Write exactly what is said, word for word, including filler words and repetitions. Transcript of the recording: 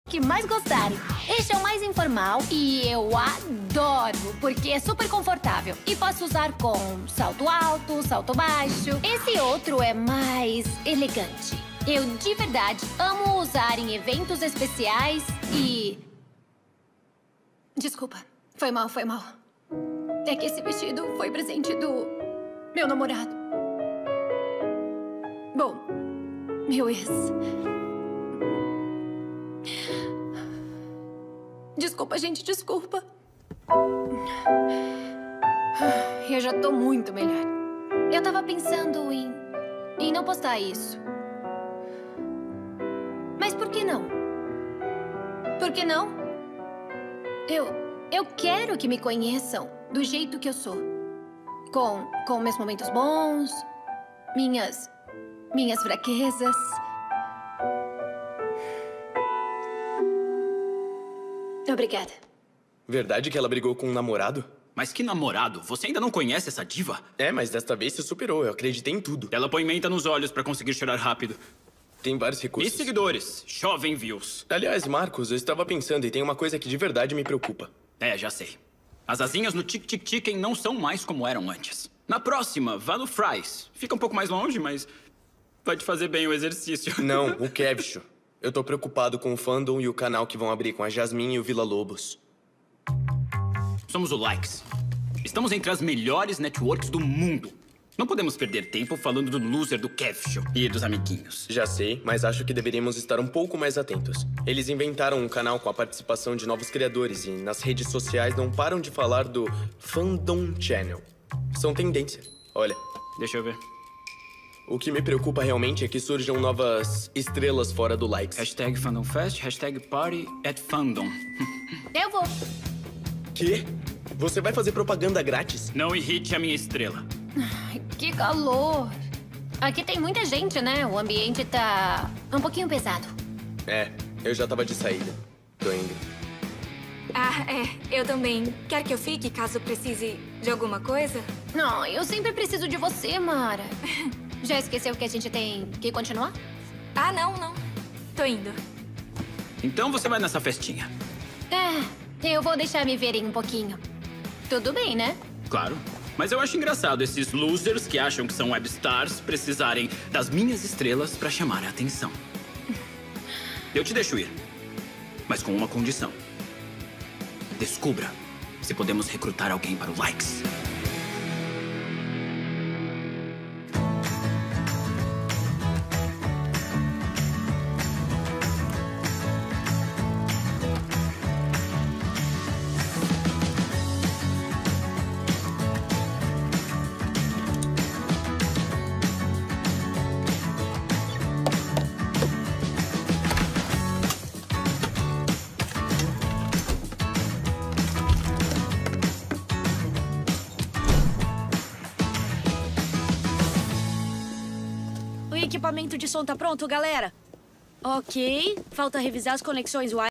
que mais gostarem. Este é o mais informal e eu adoro, porque é super confortável. E posso usar com salto alto, salto baixo. Esse outro é mais elegante. Eu, de verdade, amo usar em eventos especiais e... Desculpa, foi mal, foi mal. É que esse vestido foi presente do meu namorado. Bom, meu ex. Desculpa, gente, desculpa. Eu já tô muito melhor. Eu tava pensando em... em não postar isso. Mas por que não? Por que não? Eu... eu quero que me conheçam do jeito que eu sou. Com... com meus momentos bons, minhas... minhas fraquezas. Obrigada. Verdade que ela brigou com um namorado? Mas que namorado? Você ainda não conhece essa diva? É, mas desta vez se superou. Eu acreditei em tudo. Ela põe menta nos olhos pra conseguir chorar rápido. Tem vários recursos. E seguidores. Chovem views. Aliás, Marcos, eu estava pensando e tem uma coisa que de verdade me preocupa. É, já sei. As asinhas no Tic Tic Chicken não são mais como eram antes. Na próxima, vá no Fries. Fica um pouco mais longe, mas vai te fazer bem o exercício. Não, o Kevcho. Eu tô preocupado com o fandom e o canal que vão abrir com a Jasmine e o Villa Lobos. Somos o Likes. Estamos entre as melhores networks do mundo. Não podemos perder tempo falando do loser do Kevcho e dos amiguinhos. Já sei, mas acho que deveríamos estar um pouco mais atentos. Eles inventaram um canal com a participação de novos criadores e nas redes sociais não param de falar do Fandom Channel. São tendência. Olha. Deixa eu ver. O que me preocupa realmente é que surjam novas estrelas fora do Likes. Hashtag FandomFest, hashtag Party at Fandom. Eu vou. Quê? Você vai fazer propaganda grátis? Não irrite a minha estrela. Ai, que calor. Aqui tem muita gente, né? O ambiente tá um pouquinho pesado. É, eu já tava de saída. Tô indo. Ah, é. Eu também. Quer que eu fique caso precise de alguma coisa? Não, eu sempre preciso de você, Mara. Já esqueceu que a gente tem que continuar? Ah, não, não. Tô indo. Então você vai nessa festinha. É, eu vou deixar me verem um pouquinho. Tudo bem, né? Claro. Mas eu acho engraçado esses losers que acham que são webstars precisarem das minhas estrelas pra chamar a atenção. Eu te deixo ir, mas com uma condição. Descubra se podemos recrutar alguém para o Likes. O equipamento de som tá pronto, galera? Ok, falta revisar as conexões Wi-Fi.